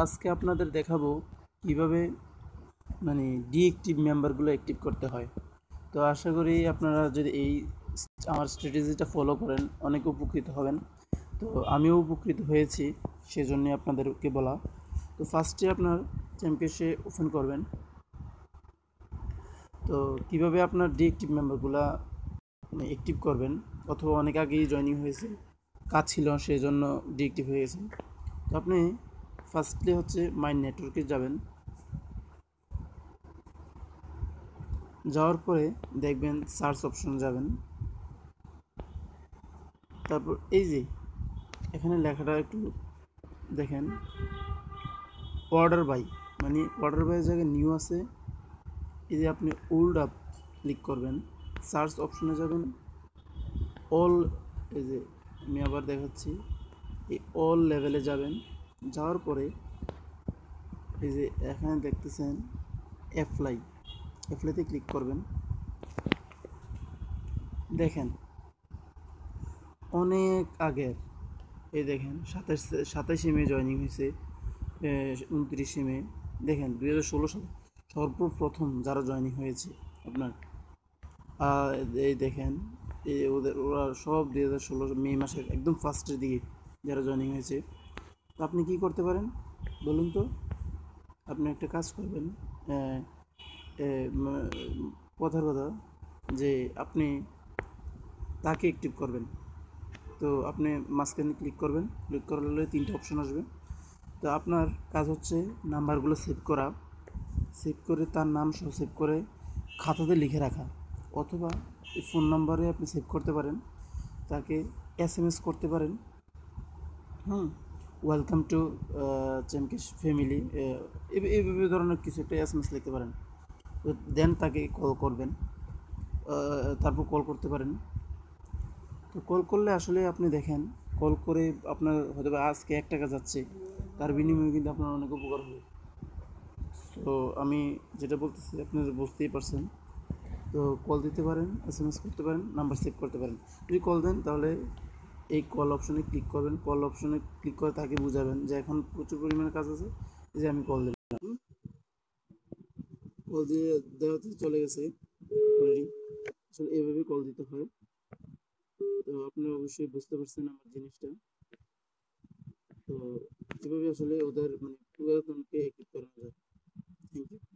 আজকে আপনাদের দেখাবো কিভাবে ডিএক্টিভ মেম্বারগুলো অ্যাক্টিভ করতে হয়। তো আশা করি আপনারা যদি আমার স্ট্র্যাটেজিটা ফলো করেন অনেক উপকৃত হবেন। তো আমিও উপকৃত হয়েছি, সেজন্য আপনাদেরকে বলা। তো ফার্স্টে আপনার চ্যাম্পিয়নশে ওপেন করবেন। তো কিভাবে আপনার ডিএক্টিভ মেম্বারগুলা অ্যাক্টিভ করবেন, অথবা অনেক আগেই জয়েনিং হয়েছে, কাজ ছিল সেই জন্য ডিএক্টিভ হয়ে গেছে। তো আপনি ফার্স্টলি হচ্ছে মাই নেটওয়ার্কে যাবেন। যাওয়ার পরে দেখবেন সার্চ অপশন যাবেন। তারপর এই যে এখানে লেখাটা একটু দেখেন, অর্ডার বাই, অর্ডার বাই জায়গায় নিউ আছে। এই যে আপনি ওল্ড আপ ক্লিক করবেন, সার্চ অপশনে যাবেন, অল, এই যে আমি আবার দেখাচ্ছি, এই অল লেভেলে যাবেন। যাওয়ার পরে এই যে এখানে দেখতেছেন অ্যাপ্লাইতে ক্লিক করবেন। দেখেন অনেক আগের, এই দেখেন 27শে মে জয়েনিং হয়েছে, 29শে মে। দেখেন 2016 সালে সর্বপ্রথম যারা জয়েনিং হয়েছে আপনার, এই দেখেন ওরা সব 2016 মে মাসের একদম ফার্স্টের দিকে যারা জয়েনিং হয়েছে। তো আপনি কি করতে পারেন বলুন তো? আপনি একটা কাজ করবেন, কথার কথা যে আপনি তাকে অ্যাক্টিভ করবেন। তো আপনি মাঝখানে ক্লিক করবেন, ক্লিক করলে 3টে অপশন আসবে। তো আপনার কাজ হচ্ছে নাম্বারগুলো সেভ করা, সেভ করে তার নাম সহ সেভ করে খাতাতে লিখে রাখা, অথবা এই ফোন নাম্বারে আপনি সেভ করতে পারেন, তাকে SMS করতে পারেন। ওয়েলকাম টু চ্যাম্পিয়ন্স ফ্যামিলি, এইভাবে ধরনের কিছু একটা SMS লিখতে পারেন। তো দেন তাকে কল করবেন, তারপর কল করতে পারেন। তো কল করলে আসলে আপনি দেখেন, কল করে আপনার হয়তো আজকে 1 টাকা যাচ্ছে, তার বিনিময়ে কিন্তু আপনার অনেক উপকার হবে। তো আমি যেটা বলতেছি আপনারা বুঝতেই পারছেন। তো কল দিতে পারেন, SMS করতে পারেন, নাম্বার সেভ করতে পারেন। যদি কল দেন তাহলে এই কল অপশনে ক্লিক করবেন। কল অপশনে ক্লিক করে তাকে বুঝাবেন যে এখন প্রচুর পরিমাণে কাজ আছে, যে আমি কল দিলাম। কল দিয়ে দেওয়াতে চলে গেছে অলরেডি। আসলে এভাবে কল দিতে হয়। তো আপনারা অবশ্যই বুঝতে পারছেন আমার জিনিসটা। তো এভাবে আসলে ওদের পুরাতনকে অ্যাক্টিভ করানো যায়। Thank you.